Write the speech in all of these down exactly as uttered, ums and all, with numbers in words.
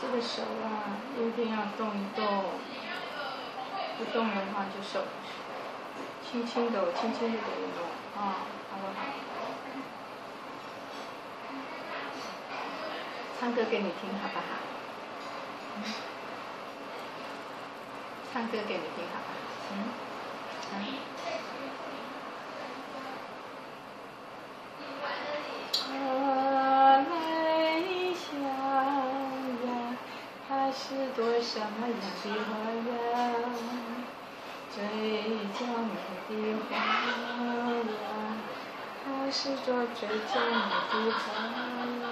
这个手啊，一定要动一动，不动的话就手轻轻的，我轻轻的给你弄啊，好不好？唱歌给你听好不好？唱歌给你听好不好？嗯，嗯。是朵什么样的花呀？最娇美的花呀，它是朵最娇美的花呀。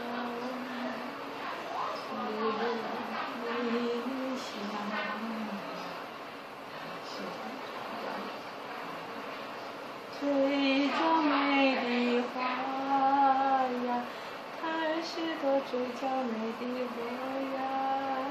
理想是最娇美的花呀，它是朵最娇美的花呀。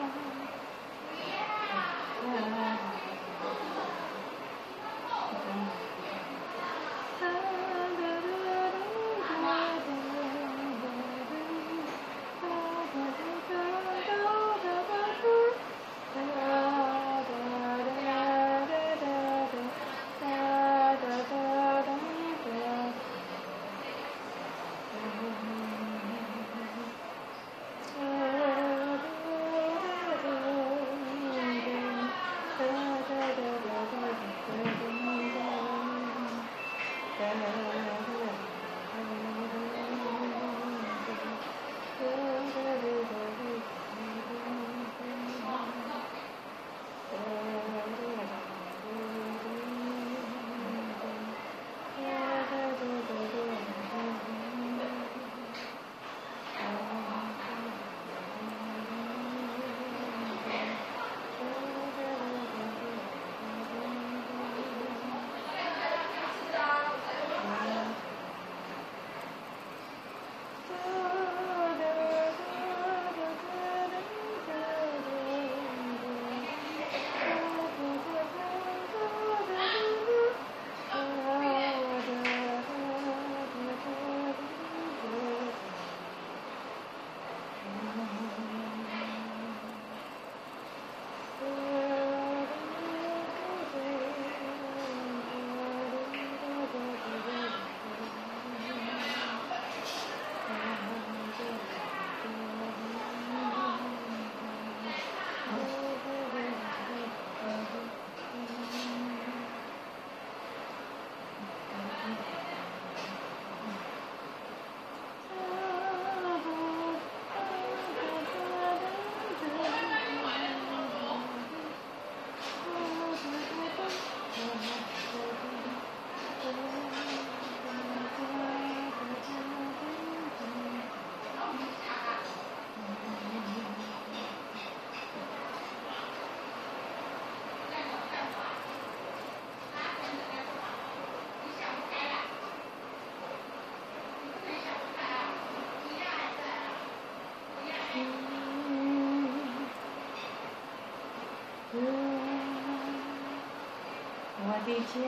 我的家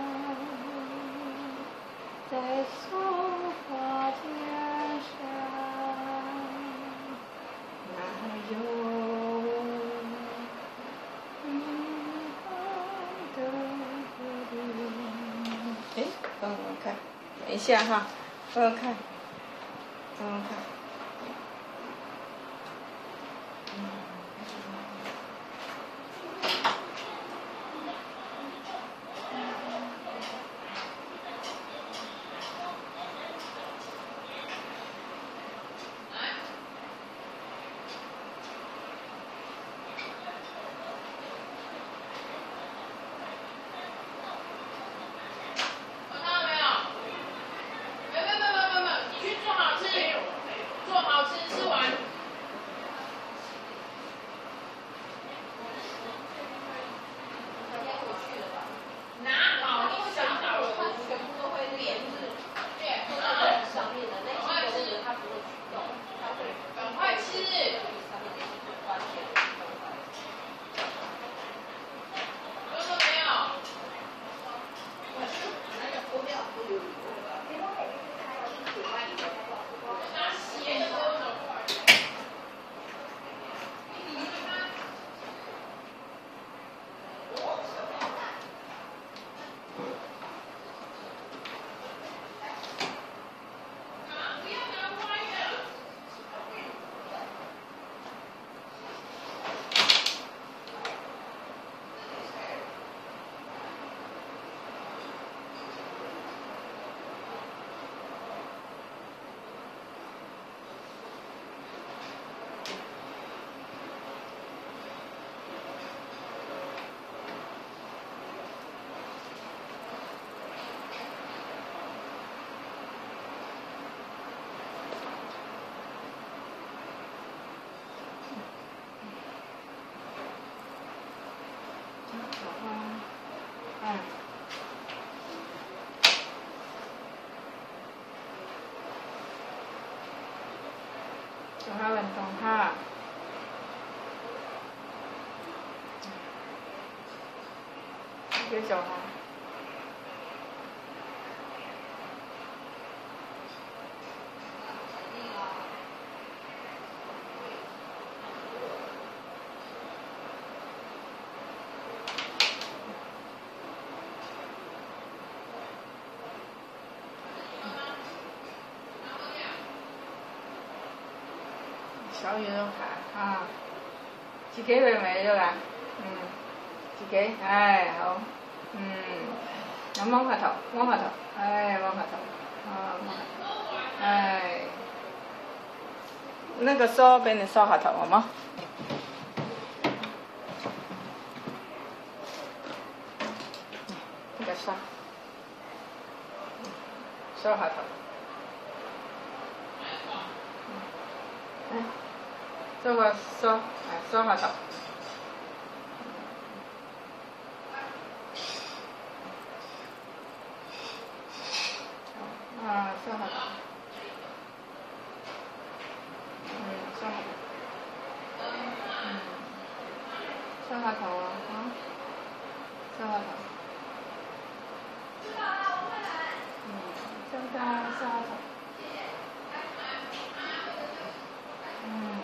在松花江上，哪有美好的云？哎，帮我看，等一下哈，帮我看，帮我看。 手还稳动哈。别走哈。小鱼都ขา啊，自己會咪咗啦？嗯，自己，唉好，嗯，咁摸下頭，摸下頭，唉摸下頭，啊摸下頭，唉，那個梳俾你梳下頭好嗎？呢個梳，梳下頭。嗯。梳個梳，係梳下頭。啊，梳下頭。嗯，梳下頭。嗯，梳下頭啊，嚇！梳下頭。嗯，梳下梳下頭。嗯。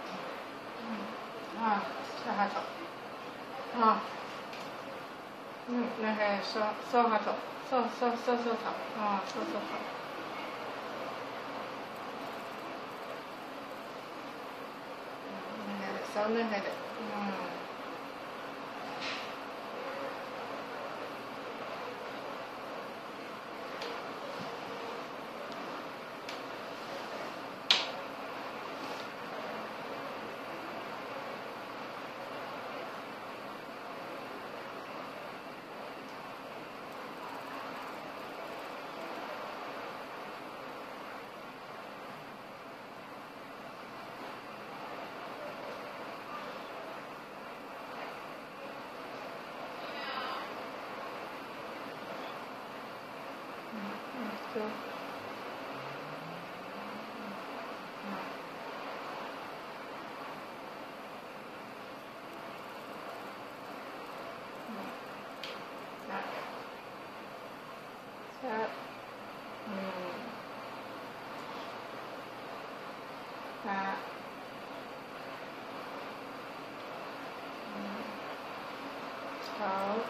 啊，梳下頭，啊，嗯，那個梳梳下頭，梳梳梳梳頭，啊，梳梳頭，那個梳那個的，嗯。就，嗯，嗯，啊，这，嗯，啊，嗯，好。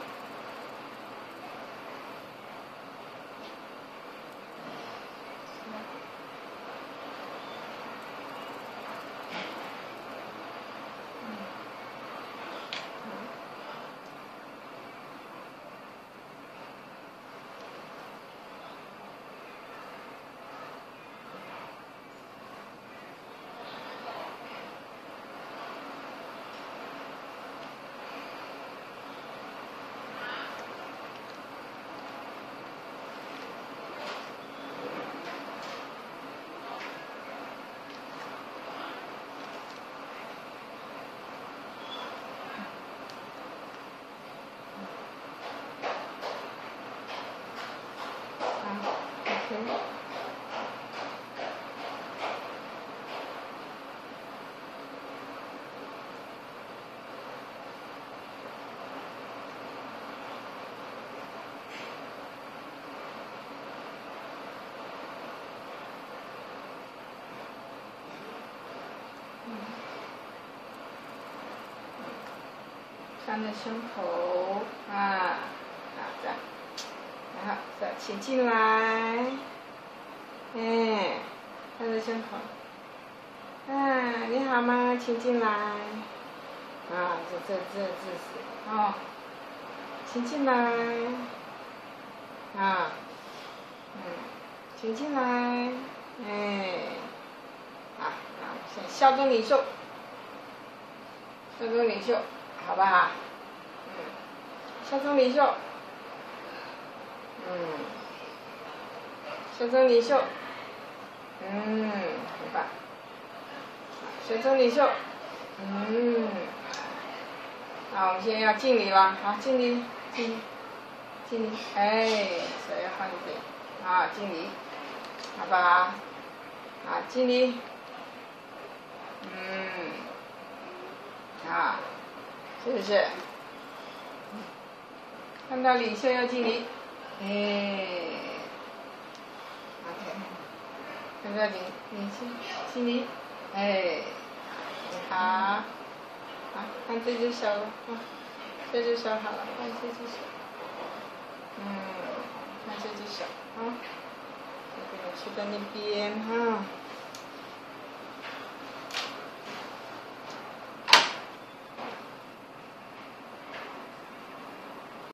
翻着胸口啊，好的，然后再请进来，哎，翻着胸口，啊，你好吗？请进来，啊，这这这这是哦，请进来，啊，嗯，请进来，哎，啊，啊，先效忠领袖，效忠领袖。好不好？嗯，效忠领袖，嗯，效忠领袖，嗯，很棒，效忠领袖，嗯，好，我们现在要敬礼了，好，敬礼，敬礼，敬礼，哎，手要放一点，啊，敬礼，好不好？啊，敬礼， 嗯，啊，是不是？看到领袖要敬礼，哎 ，OK， 看到领领袖敬礼，哎，好，好，看这只手，啊，这只手好了，看这只手，嗯，看这只手，啊，这个去到那边哈。